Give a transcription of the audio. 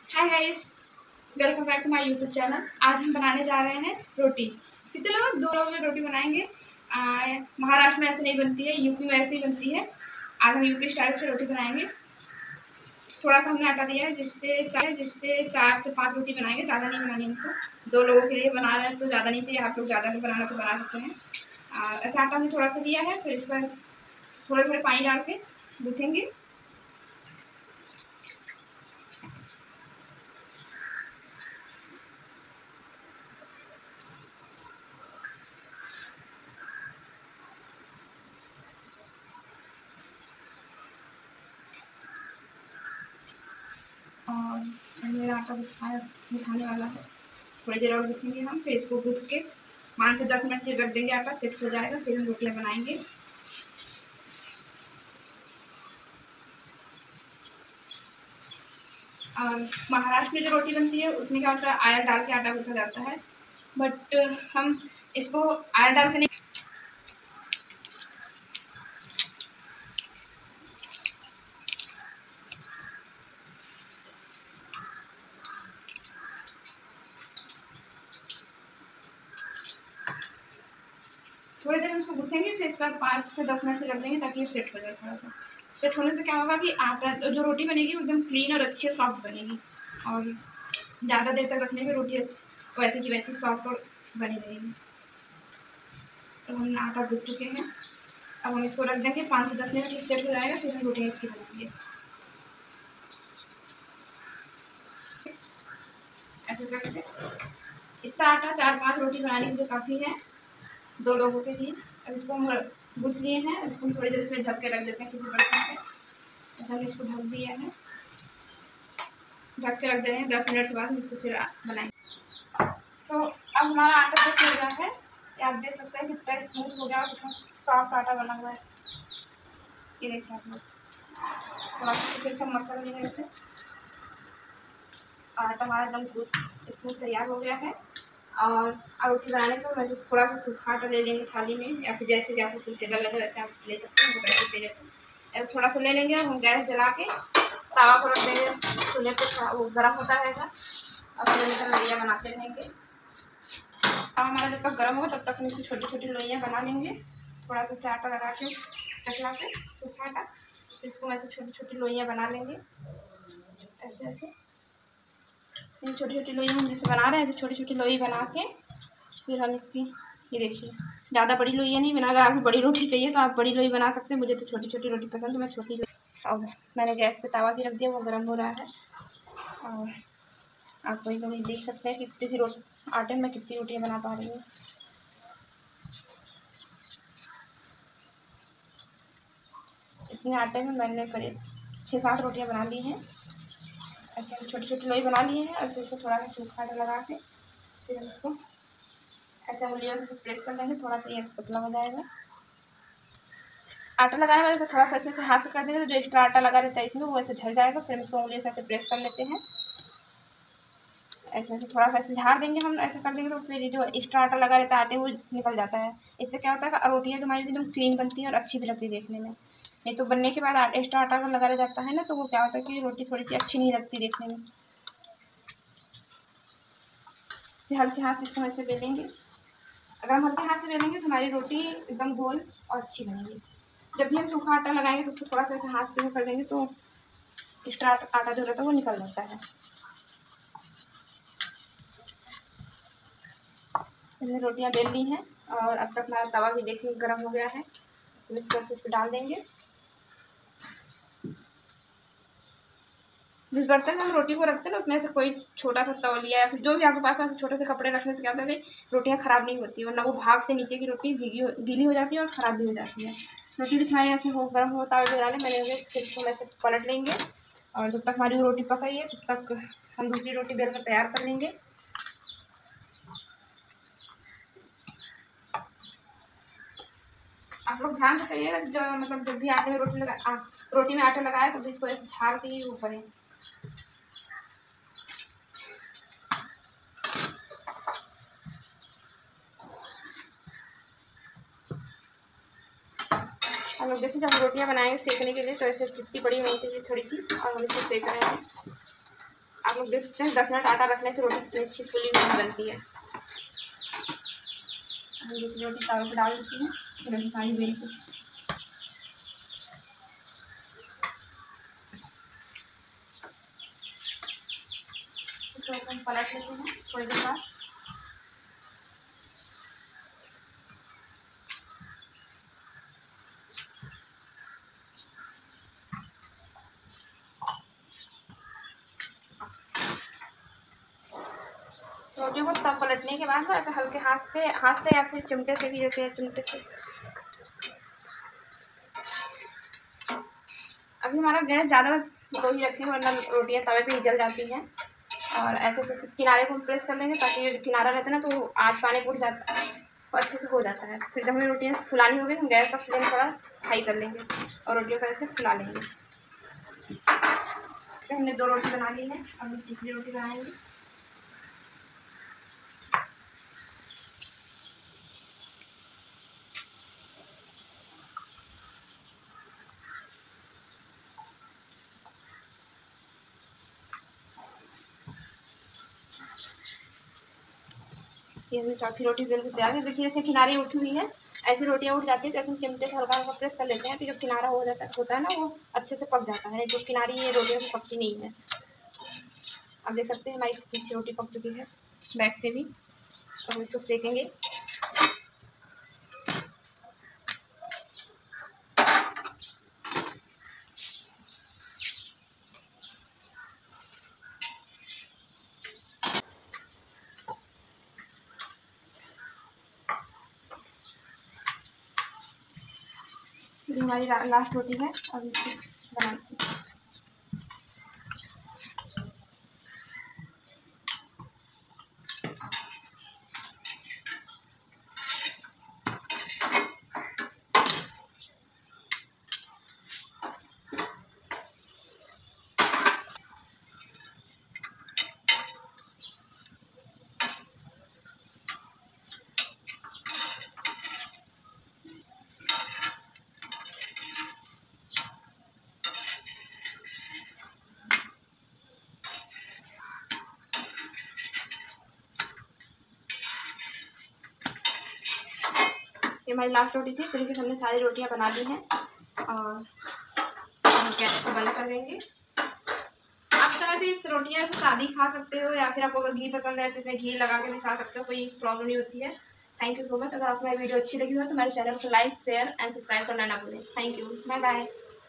Hi guys, welcome back to my YouTube channel. आज हम बनाने जा रहे हैं रोटी। कितने लोग? 2 लोग रोटी बनाएंगे। महाराष्ट्र में ऐसे नहीं बनती है, यूपी में ऐसे ही बनती है। आज हम यूपी स्टाइल से रोटी बनाएंगे। थोड़ा सा हमने आटा दिया है जिससे 4 से 5 रोटी बनाएंगे। ज़्यादा नहीं बनानी हमको। 2 लोगों के लिए बना रहे हैं तो ज़्यादा नहीं चाहिए। आप लोग ज़्यादा नहीं बनाना तो बना सकते हैं। ऐसा आटा हमने थोड़ा सा दिया है। फिर इस पर थोड़े थोड़े पानी डाल के गूँथेंगे। और मेरा आटा गुथाने वाला है। थोड़ी देर और गूँथेंगे हम। फिर इसको गूँथ के 5 से 10 मिनट के लिए रख देंगे। आटा सेट हो जाएगा। फिर हम रोटियाँ बनाएंगे। और महाराष्ट्र में जो रोटी बनती है उसमें क्या होता है, आयर डाल के आटा गूँथा जाता है। बट हम इसको आयर डाल के नहीं, थोड़ी देर उसको गूँथेंगे। फिर इसका 5 से 10 मिनट से रख देंगे ताकि ये सेट हो जाए। थोड़ा सा सेट होने से क्या होगा कि आटा जो रोटी बनेगी वो एकदम क्लीन और अच्छी और सॉफ्ट बनेगी। और ज़्यादा देर तक रखने में रोटी वैसे की वैसी सॉफ्ट और बनी रहेगी। तो हमने आटा गूँथ चुके हैं। अब हम इसको रख देंगे 5 से 10 मिनट सेट हो जाएगा। फिर हम रोटियाँ इसकी बनाएंगे। ऐसे करके इतना आटा 4-5 रोटी बनाने के लिए काफ़ी है, 2 लोगों के लिए। अब इसको हम गूँथ लिए हैं। इसको थोड़ी देर फिर ढक के रख देते हैं किसी बर्तन से। ऐसा हमने इसको ढक दिया है। ढक के रख देंगे। 10 मिनट के बाद हम इसको फिर बनाएंगे। तो अब हमारा आटा तक हो गया है। आप देख सकते हैं कितना स्मूथ हो गया और कितना सॉफ्ट आटा बना हुआ है। ये देखिए आप लोग। थोड़ा सा फिर सब मसाला देंगे जैसे। आटा हमारा एकदम स्मूथ तैयार हो गया है। और रोटी बनाने को वैसे थोड़ा सा सूखा आटा ले लेंगे थाली में, या फिर जैसे भी आपको सूटेबल लगे वैसे आप ले सकते हैं। तो वैसे ऐसे थोड़ा सा ले लेंगे और हम गैस जला के तवा को रख देंगे चूल्हे पे। वो गर्म होता रहेगा और फिर लोइयाँ बनाते रहेंगे। तवा हमारा जब तक गर्म होगा तब तक हम इसकी छोटी छोटी लोइयाँ बना लेंगे। थोड़ा सा आटा लगा के चकला पे सूखा आटा, फिर इसको वैसे छोटी छोटी लोइयाँ बना लेंगे। ऐसे ऐसे छोटी छोटी लोई हम जैसे बना रहे हैं, ऐसे छोटी छोटी लोई बना के फिर हम इसकी, ये देखिए ज़्यादा बड़ी लोइयाँ नहीं बना। अगर आपको बड़ी रोटी चाहिए तो आप बड़ी लोई बना सकते हैं। मुझे तो छोटी छोटी रोटी पसंद है, मैं छोटी लोई। और मैंने गैस पे तवा भी रख दिया, वो गर्म हो रहा है। और आप वही लोग देख सकते हैं कि कितनी सी रोटी आटे में कितनी रोटियाँ बना पा रही हूँ। इतने आटे में मैंने करीब 6-7 रोटियाँ बना ली हैं। ऐसे छोटी छोटी लोई बना लिए हैं। और फिर उसको थोड़ा सा सूखा आटा लगा के फिर हम इसको ऐसे उंगलियों से प्रेस कर लेंगे। थोड़ा सा ये पतला हो जाएगा। आटा लगाने वाले से थोड़ा सा ऐसे हाथ से कर देंगे तो जो एक्स्ट्रा आटा लगा रहता है इसमें वो ऐसे झड़ जाएगा। फिर हम इसको उंगलियों से ऐसे प्रेस कर लेते हैं। ऐसे थोड़ा सा ऐसे झाड़ देंगे हम। ऐसे कर देंगे तो फिर जो एक्स्ट्रा आटा लगा रहता है आटे वो निकल जाता है। इससे क्या होता है कि रोटियाँ हमारी एकदम क्लीन बनती है और अच्छी भी लगती है देखने में। नहीं तो बनने के बाद एक्स्ट्रा आटा अगर लगा रह जाता है ना तो वो क्या होता है कि रोटी थोड़ी सी अच्छी नहीं लगती देखने में। फिर हल्के हाथ से इसको ऐसे बेलेंगे। अगर हम हल्के हाथ से बेलेंगे तो हमारी रोटी एकदम गोल और अच्छी बनेगी। जब भी हम सूखा आटा लगाएंगे तो उसको थोड़ा सा ऐसे हाथ से वो कर देंगे तो एक्स्ट्रा आटा जो रहता है वो निकल जाता है। हमने रोटियां बेल ली हैं और अब तक हमारा तवा भी देखिए गर्म हो गया है। तो इसको ऐसे इसको डाल देंगे। जिस बर्तन में हम रोटी को रखते हैं ना उसमें से कोई छोटा सा तौलिया या फिर जो भी आपके पास है छोटे से कपड़े रखने से क्या होता है कि रोटियाँ ख़राब नहीं होती, वरना वो भाप से नीचे की रोटी गीली हो जाती है और ख़राब भी हो जाती है। रोटी दिखाएँ ऐसे हो गर्म हो तवा पे डालें मैंने फिर इसको ऐसे पलट लेंगे। और जब तक हमारी रोटी पक रही है तब तक हम दूसरी रोटी बेल कर तैयार कर लेंगे। आप लोग ध्यान से करिएगा जो मतलब जब भी आटे में रोटी में आटा लगाए तो इसको ऐसे झाड़ के ही वो करें। हम लोग जैसे जब रोटियां बनाएंगे सेकने के लिए तो ऐसे जितनी बड़ी होनी चाहिए थोड़ी सी, और हम इसको सेक रहे हैं। आप लोग देख सकते हैं 10 मिनट आटा रखने से रोटी इतनी अच्छी फुली नहीं बनती है। हम दूसरी रोटी तवे पर डाल देती हैं, फिर सारी बेल को हम पलट लेते हैं थोड़ी देर बाद। रोटियों को तब पलटने के बाद ऐसे हल्के हाथ से या फिर चिमटे से भी, जैसे चिमटे से। अभी हमारा गैस ज़्यादा लो ही रखें वरना रोटियाँ तवे पे ही जल जाती हैं। और ऐसे किनारे को प्रेस कर लेंगे ताकि ये किनारा रहता है ना तो आज पानी फूट जाता है तो अच्छे से हो जाता है। फिर जब हमें रोटियाँ फुलानी होगी हम गैस का फ्लेम थोड़ा हाई कर लेंगे और रोटियों को ऐसे फुला लेंगे। तो हमने 2 रोटी बना ली है, अब हम तीसरी रोटी बनाएंगे। ये चौथी रोटी बेल के तैयार है। देखिए जैसे किनारे उठी हुई है, ऐसी रोटियां उठ जाती है तो ऐसे चिमटे से हल्का हल्का प्रेस कर लेते हैं तो जब किनारा होता है ना वो अच्छे से पक जाता है। जो किनारी ये रोटियां तो पकती नहीं है। आप देख सकते हैं हमारी पीछे रोटी पक चुकी है बैक से भी। तो हम इसको सेकेंगे। ये हमारी लास्ट रोटी है, अब इसको बनाते हैं। ये हमारी लास्ट रोटी थी। इस तरीके से हमने सारी रोटियां बना ली हैं और गैस को बंद कर देंगे। आप चाहे तो इस रोटियां सादी खा सकते हो या फिर आपको अगर घी पसंद है तो इसमें घी लगा के भी खा सकते हो, कोई प्रॉब्लम नहीं होती है। Thank you so much. अगर आपको मेरी वीडियो अच्छी लगी हो तो मेरे चैनल को लाइक शेयर एंड सब्सक्राइब करना ना भूलें। Thank you, bye bye.